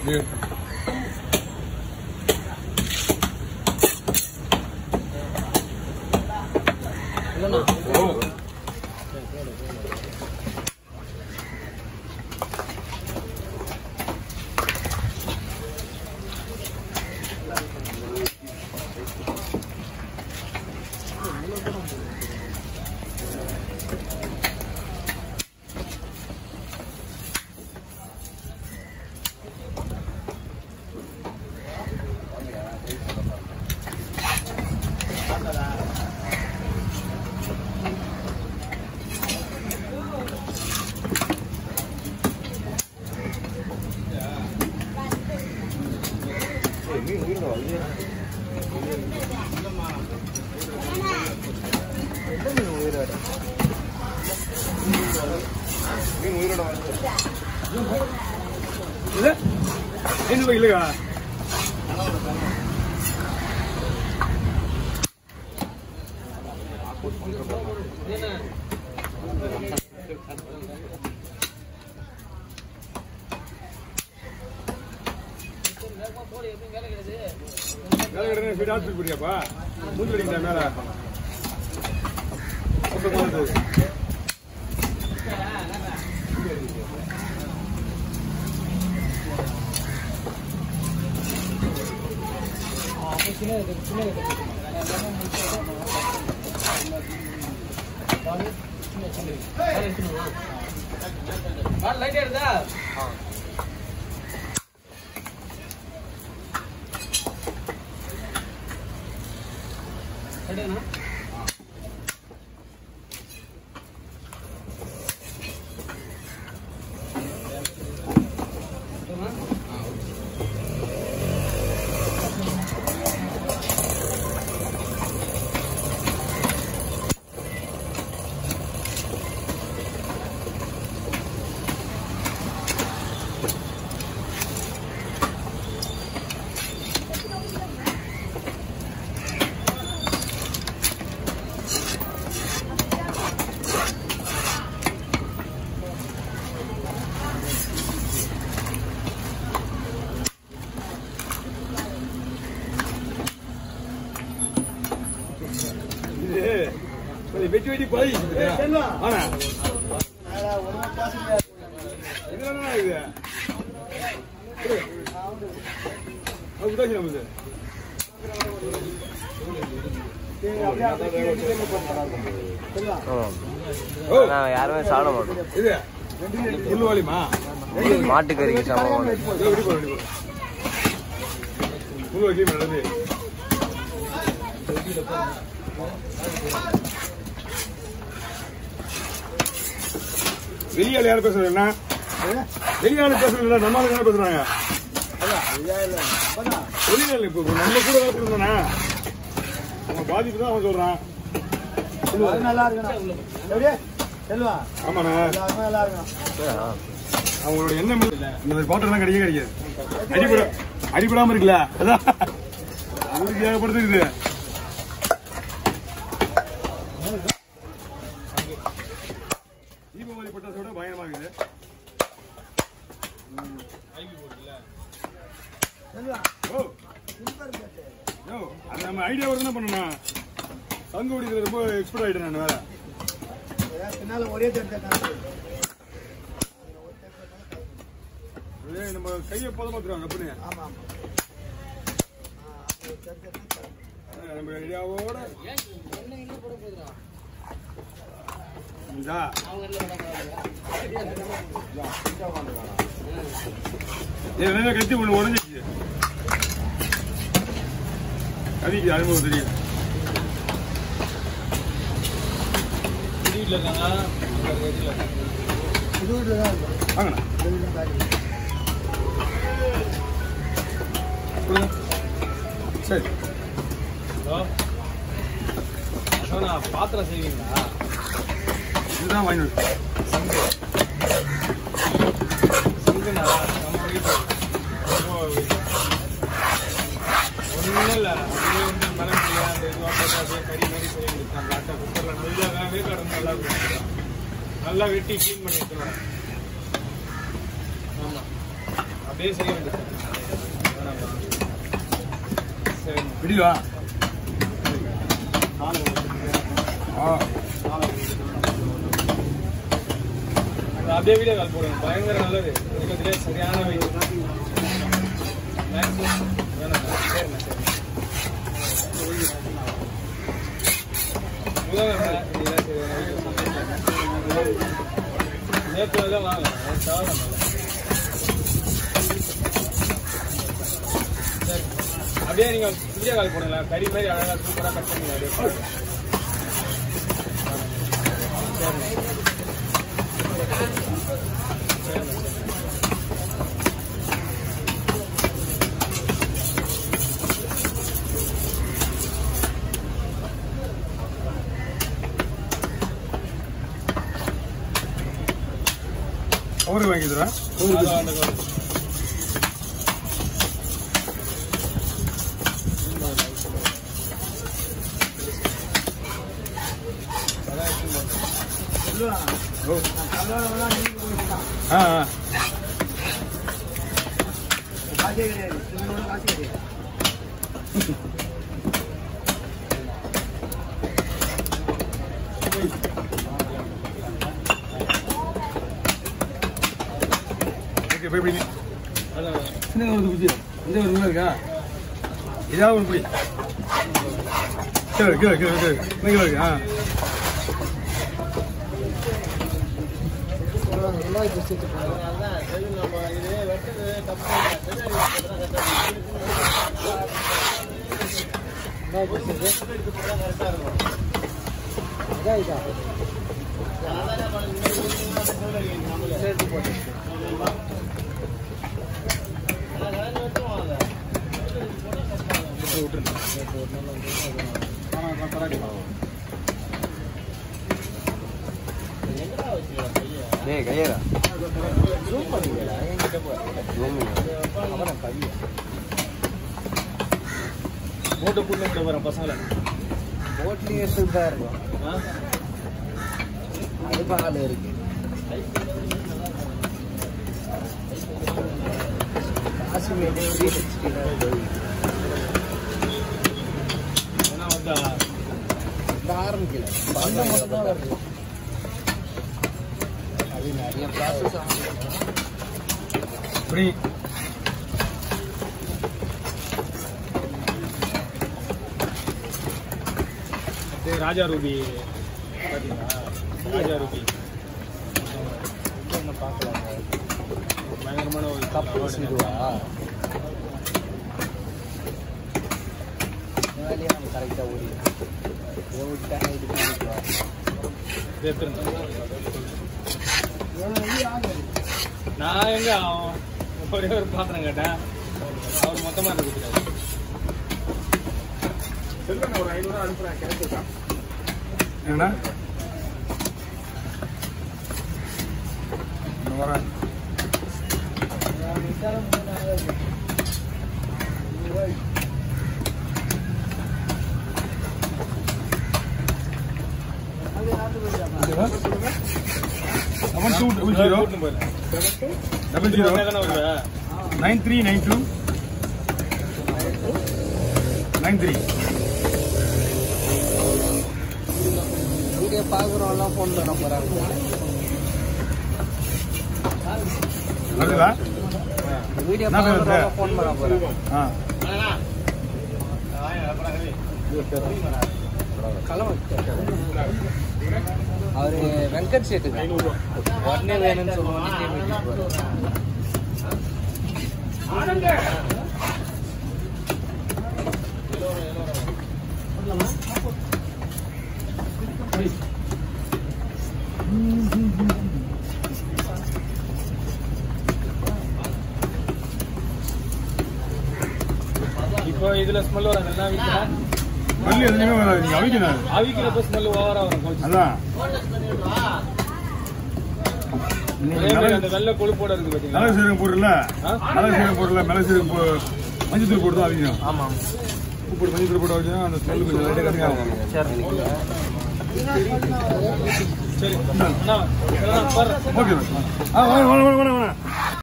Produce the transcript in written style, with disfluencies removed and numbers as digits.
வெட்டி போய் ஆனா இதெல்லாம் இது நமக்கு யாருமே சாப்பிட மாட்டோம். இது புல்லுவாளிமா மாட்டுக்கறிக்கு சமம். புல்லுவாளி நல்லது. வெளியாள் யாரும் பேசுறா? வெளியாள் பேசுறா? நம்ம ஆளுங்க பேசுறாங்க. வெளியாள் இப்ப நம்ம கூட இருந்தானா நம்ம பாதிப்பு தான் அவன் சொல்றான். ஆமாண்ணா அவங்களோட எண்ணம் இந்த பாட்டெல்லாம் கிடைக்காது. அடிபடாம இருக்குல்ல அதான் ஊருக்கு ஏகப்படுத்துக்குது. தீபாவளி பட்டாசோட பயங்கரமா இருக்குது. அது நம்ம ஐடியா என்ன பண்ணணும். சங்கு ஓடிக்கிறது ரொம்ப எக்ஸ்பர்ட் ஆயிட்டேன் நான். வேற ஒரே நம்ம கையை பதமாத்துறாங்க அப்படின்னு. நம்ம ஐடியாவோட கத்தி ஒண்ணு உடஞ்சிச்சு. கதிக்கு அனுபவம் தெரியும். சரி பாத்திரம் செய்வீங்களா? இதுதான் வாங்கி ஒன்றும் இல்லை. அப்படியே வந்து மரம் அந்த இதுவாக கறி மாதிரி செய்ய கொடுத்தாங்க. அட்டை குக்கரில் நல்லா வேக்காடு நல்லா கொடுத்துருக்காங்க. நல்லா வெட்டி க்ளீன் பண்ணி எடுத்துருவாங்க. ஆமாம் அப்படியே செய்ய வேண்டியது. விடிவா அப்படியே வீடியோ கால் போடுங்க. பயங்கர நல்லது. இருக்கிறதுலே சரியான வீடியோ. நேற்று தான் வாங்க அப்படியே நீங்க வீடியோ கால் போடுங்களா? கறி மாதிரி அழகா சூப்பரா கட் பண்ணுங்க. அவருக்கு வாங்கிடுறா சின்ன ஒரு குச்சி இந்த ஒரு நல்லா இருக்கா ஏதாவது ஒரு புடி கீழே கீழே கீழே கீழே கீழே இருக்கு கையரா போட்டு கூட்டு கூட வர பசங்களை போட்லயே சூப்பரா இருக்கும். அது பால் இருக்கு. காசிமேடு ஆரம்பிக்கல பண்டம் மட்டும் தான் வருது. அது நிறைய ப்ராசஸ் இப்படி ராஜா ரூபி பார்த்தீங்களா? ராஜா ரூபி என்ன பார்க்கலாம். பயங்கரமான ஒரு கப்பு இதுவா வேலையை நம்ம கரெக்டாக ஓடி ஓடிட்டாங்க. இது பண்ணிக்கலாம். நான் எங்க ஒரே ஒரு பாத்திரம் கேட்டேன். அவர் மொத்தமா கொடுத்துட்டாரு. செல்வன் ஒரு 500 அனுப்புறேன் கிடைச்சிருக்கான். என்னடா வரேன் Double 9392 93 வீடியோ பார்க்குறோம்லாம் ஃபோன் பண்ண போகிறாங்க. வருதா? வீடியோ பார்க்குறோம் ஃபோன் பண்ண போகிறாங்க. அவரு வெங்கட் சேட்டுக்கு உடனே வேணும்னு சொல்லுவாங்க. இப்போ இதுல ஸ்மெல் வராதுல்ல? மல்லி எதுவுமே வராது. நீங்க அவிக்கணும். அவிக்கிறப்ப ஸ்மெல் ஓவரா வரும். அதான் அந்த வெள்ளை கொழுப்போட இருக்கு பாத்தீங்களா? மிளகு சீரகம் போடல, மிளகு சீரகம் போடல, மிளகு சீரகம் மஞ்சள் தூள் போட்டு தான் அவிக்கணும். ஆமா உப்பு போட்டு மஞ்சள் தூள் போட்டு அவிக்கணும். அந்த ஸ்மெல் கொஞ்சம் லைட்டாக கம்மியாகும். சரி ஓகே. வேணாம்